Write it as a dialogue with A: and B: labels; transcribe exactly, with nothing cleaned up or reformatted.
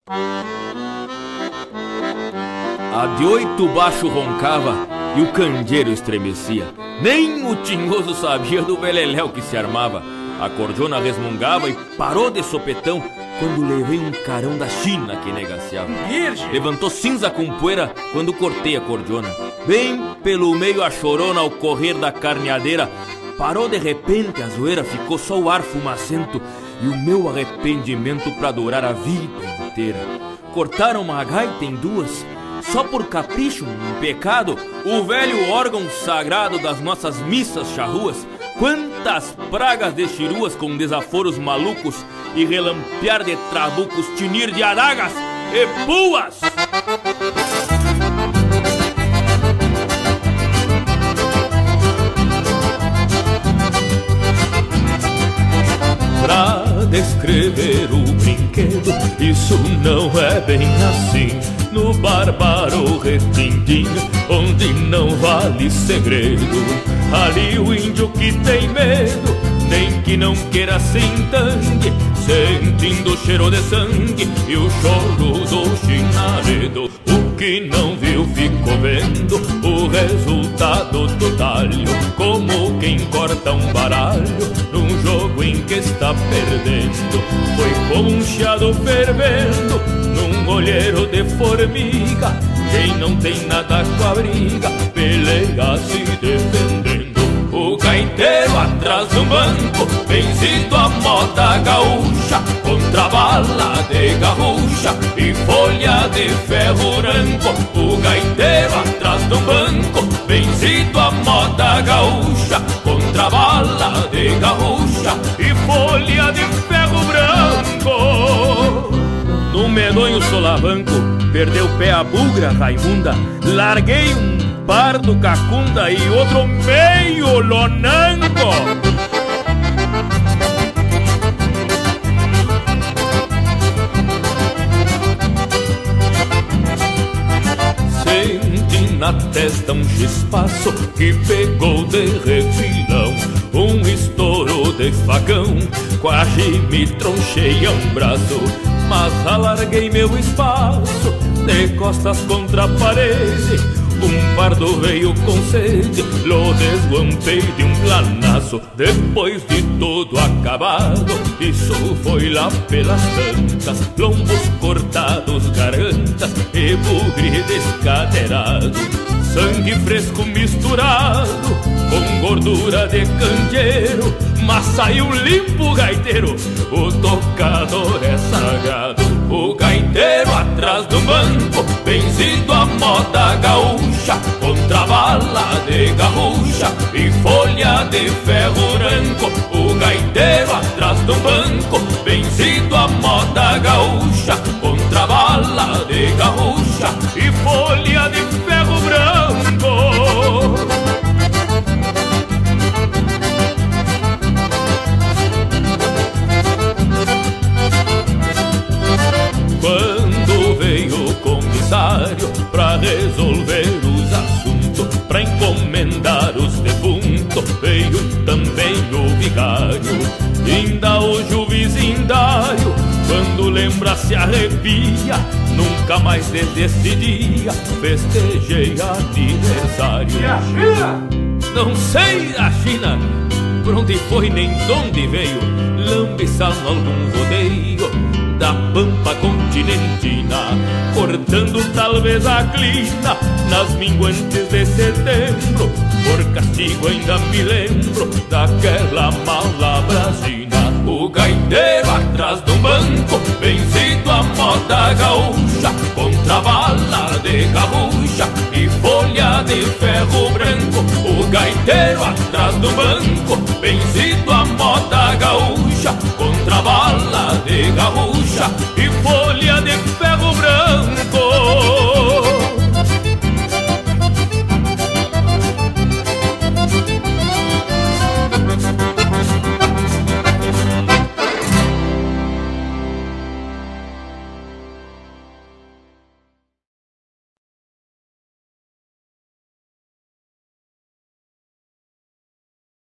A: A de oito baixo roncava e o candeeiro estremecia. Nem o tinhoso sabia do beleléu que se armava. A cordiona resmungava e parou de sopetão quando levei um carão da China que negaciava.
B: Virgem!
A: Levantou cinza com poeira quando cortei a cordiona. Bem pelo meio a chorona ao correr da carneadeira. Parou de repente a zoeira, ficou só o ar fumacento e o meu arrependimento pra durar a vida inteira. Cortaram uma gaita em duas, só por capricho, um pecado, o velho órgão sagrado das nossas missas charruas. Quantas pragas de chiruas com desaforos malucos e relampear de trabucos, tinir de adagas e puas!
C: Pra descrever o brinquedo, isso não é bem assim. No bárbaro retindinho, onde não vale segredo, ali o índio que tem medo, nem que não queira sem tangue, sentindo o cheiro de sangue e o choro do chinaredo. O que não viu ficou vendo o resultado do talho, como quem corta um baralho num jogo em que está perdendo. Foi como um chiado fervendo num olheiro de formiga. Quem não tem nada com a briga peleia se defendendo. O gaiteiro atrás do banco, vencido a moda gaúcha, contra bala de garrucha e folha de ferro branco. O gaiteiro atrás do banco, vencido a moda gaúcha, contra bala de garrucha e folha de ferro branco.
A: No medonho solavanco, perdeu o pé a bugra Raimunda. Larguei um par do cacunda e outro meio lonanco.
C: Senti na testa um chispaço que pegou de refilão, um estouro de facão, quase me tronchei a um braço. Mas alarguei meu espaço de costas contra a parede. Um pardo veio com sede, lo desguampei de um planaço. Depois de tudo acabado, isso foi lá pelas tantas, lombos cortados, gargantas e bugre descadeirado. Sangue fresco misturado com gordura de candeeiro, mas saiu limpo o gaiteiro, o tocador é sagrado. O gaiteiro atrás do banco, vencido a moda gaúcha, contra bala de garrucha e folha de ferro branco. O gaiteiro atrás do banco, vencido a moda gaúcha, contra bala de garrucha e folha de ferro branco. Quando veio o comissário pra resolver os assuntos, pra encomendar os defuntos, veio também o vigário. Ainda hoje o vizindário, quando lembra se arrepia. Nunca mais desde esse dia festejei aniversário.
B: E a China?
A: Não sei a China, por onde foi nem de onde veio, lambiçando algum rodeio da pampa continentina, cortando talvez a clina nas minguantes de setembro. Por castigo ainda me lembro daquela mala brasina. O gaiteiro atrás do banco, vencido a moda gaúcha, contra bala de garrucha e folha de ferro branco. O gaiteiro atrás do banco, vencido